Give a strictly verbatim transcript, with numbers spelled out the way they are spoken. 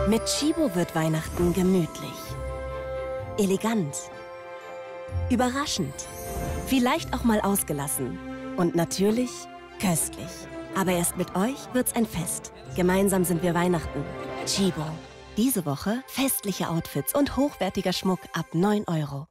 Mit Chibo wird Weihnachten gemütlich, elegant, überraschend, vielleicht auch mal ausgelassen und natürlich köstlich. Aber erst mit euch wird's ein Fest. Gemeinsam sind wir Weihnachten. Chibo. Diese Woche festliche Outfits und hochwertiger Schmuck ab neun Euro.